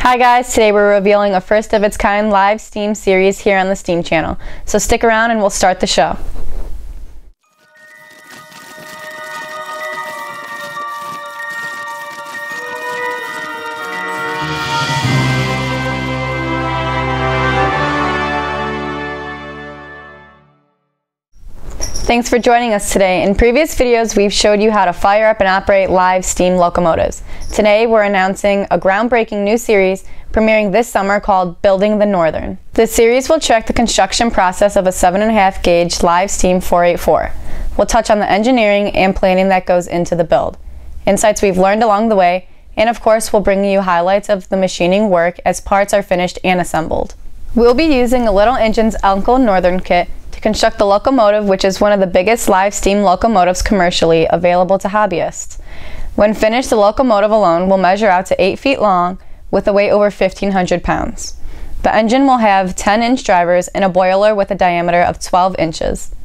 Hi guys, today we're revealing a first of its kind live STEAM series here on the STEAM channel. So stick around and we'll start the show. Thanks for joining us today. In previous videos, we've showed you how to fire up and operate live steam locomotives. Today, we're announcing a groundbreaking new series premiering this summer called Building the Northern. This series will track the construction process of a 7.5 gauge live steam 484. We'll touch on the engineering and planning that goes into the build, insights we've learned along the way, and of course, we'll bring you highlights of the machining work as parts are finished and assembled. We'll be using a Little Engine's ALCO Northern kit to construct the locomotive, which is one of the biggest live steam locomotives commercially available to hobbyists. When finished, the locomotive alone will measure out to 8 feet long with a weight over 1,500 pounds. The engine will have 10-inch drivers and a boiler with a diameter of 12 inches.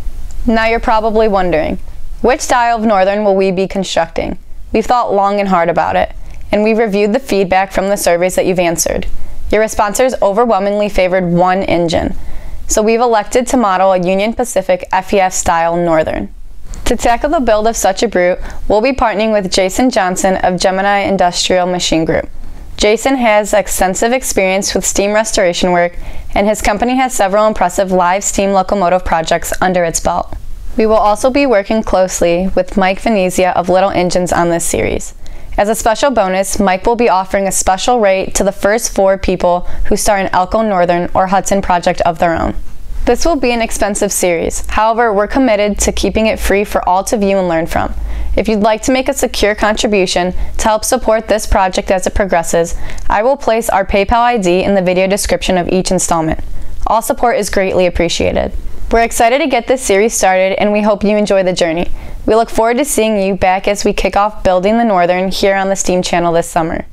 Now you're probably wondering, which style of Northern will we be constructing? We've thought long and hard about it, and we've reviewed the feedback from the surveys that you've answered. Your responses overwhelmingly favored one engine. So we've elected to model a Union Pacific FEF style Northern. To tackle the build of such a brute, we'll be partnering with Jason Johnson of Gemini Industrial Machine Group. Jason has extensive experience with steam restoration work, and his company has several impressive live steam locomotive projects under its belt. We will also be working closely with Mike Venezia of Little Engines on this series. As a special bonus, Mike will be offering a special rate to the first 4 people who start an ALCO Northern or Hudson project of their own. This will be an expensive series. However, we're committed to keeping it free for all to view and learn from. If you'd like to make a secure contribution to help support this project as it progresses, I will place our PayPal ID in the video description of each installment. All support is greatly appreciated. We're excited to get this series started, and we hope you enjoy the journey. We look forward to seeing you back as we kick off Building the Northern here on the STEAM channel this summer.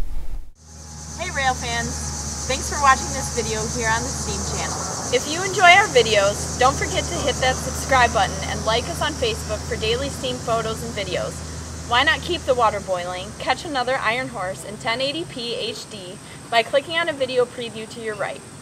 Hey rail fans, thanks for watching this video here on the STEAM channel. If you enjoy our videos, don't forget to hit that subscribe button and like us on Facebook for daily STEAM photos and videos. Why not keep the water boiling, catch another Iron Horse in 1080p HD by clicking on a video preview to your right.